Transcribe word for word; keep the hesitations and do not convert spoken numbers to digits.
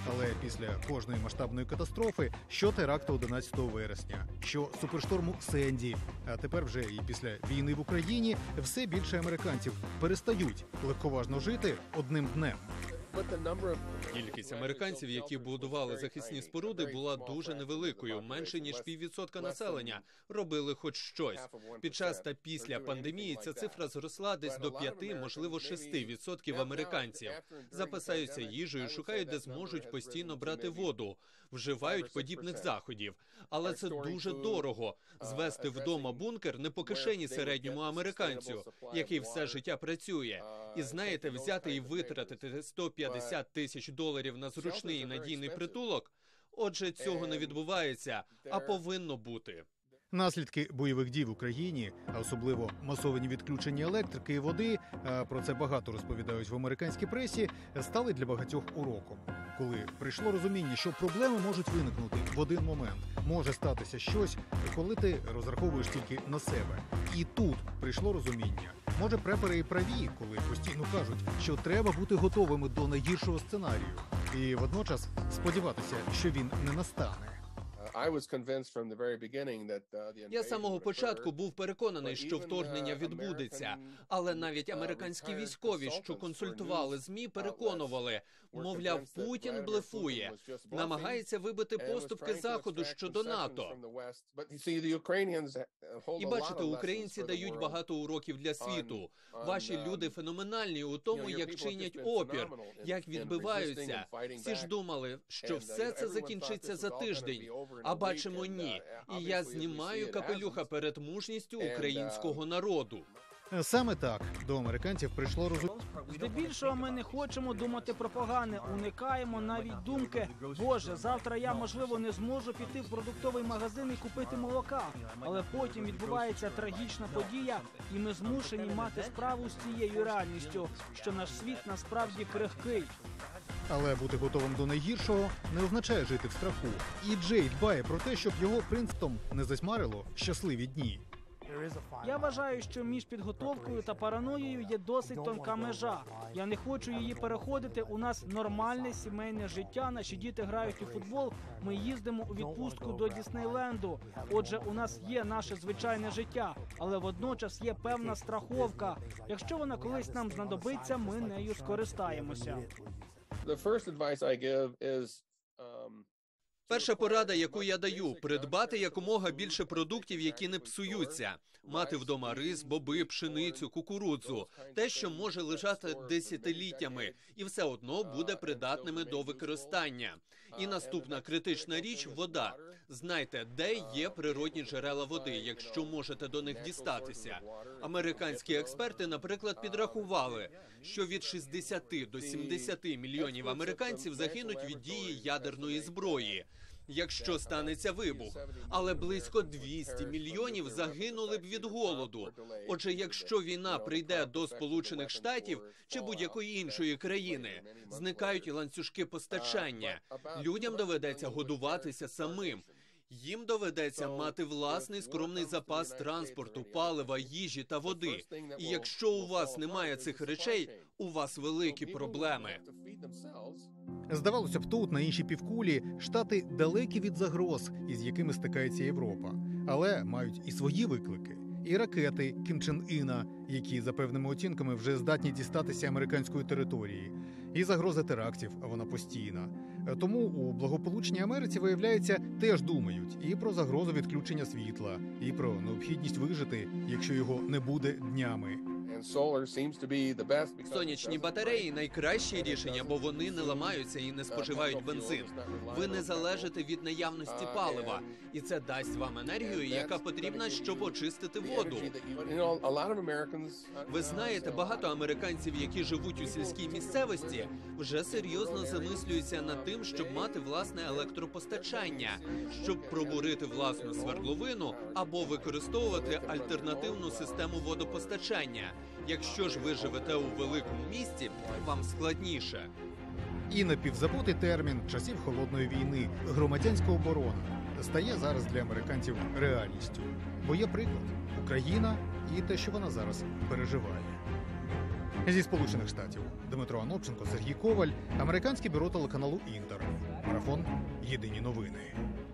Але після кожної масштабної катастрофи, що теракту одинадцятого вересня, що супершторму Сенді, а тепер вже і після війни в Україні, все більше американців перестають легковажно жити одним днем. Кількість американців, які будували захисні споруди, була дуже невеликою. Менше ніж піввідсотка населення робили хоч щось. Під час та після пандемії ця цифра зросла десь до п'яти, можливо, шести відсотків американців. Запасаються їжею, шукають, де зможуть постійно брати воду, вживають подібних заходів. Але це дуже дорого. Звести вдома бункер не по кишені середньому американцю, який все життя працює. І знаєте, взяти і витратити сто п'ятдесят тисяч доларів на зручний і надійний притулок? Отже, цього не відбувається, а повинно бути. Наслідки бойових дій в Україні, а особливо масовані відключення електрики і води, а про це багато розповідають в американській пресі, стали для багатьох уроком. Коли прийшло розуміння, що проблеми можуть виникнути в один момент, може статися щось, коли ти розраховуєш тільки на себе. І тут прийшло розуміння. Може, препери і праві, коли постійно кажуть, що треба бути готовими до найгіршого сценарію. І водночас сподіватися, що він не настане. Я з самого початку був переконаний, що вторгнення відбудеться. Але навіть американські військові, що консультували ЗМІ, переконували, мовляв, Путін блефує, намагається вибити поступки Заходу щодо НАТО. І бачите, українці дають багато уроків для світу. Ваші люди феноменальні у тому, як чинять опір, як відбиваються. Всі ж думали, що все це закінчиться за тиждень. А бачимо, ні. І я знімаю капелюха перед мужністю українського народу. Саме так до американців прийшло розуміння. Здебільшого ми не хочемо думати про погане, уникаємо навіть думки: «Боже, завтра я, можливо, не зможу піти в продуктовий магазин і купити молока». Але потім відбувається трагічна подія, і ми змушені мати справу з цією реальністю, що наш світ насправді крихкий. Але бути готовим до найгіршого не означає жити в страху. І Джей дбає про те, щоб його принципом не засмарило щасливі дні. Я вважаю, що між підготовкою та параноєю є досить тонка межа. Я не хочу її переходити. У нас нормальне сімейне життя, наші діти грають у футбол, ми їздимо у відпустку до Діснейленду. Отже, у нас є наше звичайне життя, але водночас є певна страховка. Якщо вона колись нам знадобиться, ми нею скористаємося. Перша порада, яку я даю – придбати якомога більше продуктів, які не псуються. Мати вдома рис, боби, пшеницю, кукурудзу. Те, що може лежати десятиліттями і все одно буде придатними до використання. І наступна критична річ – вода. Знайте, де є природні джерела води, якщо можете до них дістатися. Американські експерти, наприклад, підрахували, що від шістдесяти до сімдесяти мільйонів американців загинуть від дії ядерної зброї, якщо станеться вибух. Але близько двісті мільйонів загинули б від голоду. Отже, якщо війна прийде до Сполучених Штатів чи будь-якої іншої країни, зникають і ланцюжки постачання. Людям доведеться годуватися самим. Їм доведеться мати власний скромний запас транспорту, палива, їжі та води. І якщо у вас немає цих речей, у вас великі проблеми. Здавалося б, тут, на іншій півкулі, штати далекі від загроз, із якими стикається Європа. Але мають і свої виклики. І ракети Кім Чен Іна, які, за певними оцінками, вже здатні дістатися американської території. І загроза терактів, а вона постійна. Тому у благополучній Америці, виявляється, теж думають і про загрозу відключення світла, і про необхідність вижити, якщо його не буде днями. Сонячні батареї – найкраще рішення, бо вони не ламаються і не споживають бензин. Ви не залежите від наявності палива, і це дасть вам енергію, яка потрібна, щоб очистити воду. Ви знаєте, багато американців, які живуть у сільській місцевості, вже серйозно замислюються над тим, щоб мати власне електропостачання, щоб пробурити власну свердловину або використовувати альтернативну систему водопостачання. Якщо ж ви живете у великому місті, вам складніше. І напівзабутий термін часів Холодної війни – громадянська оборона стає зараз для американців реальністю. Бо є приклад – Україна і те, що вона зараз переживає. Зі Сполучених Штатів Дмитро Анопченко, Сергій Коваль, американське бюро телеканалу Інтер. Марафон. Єдині новини.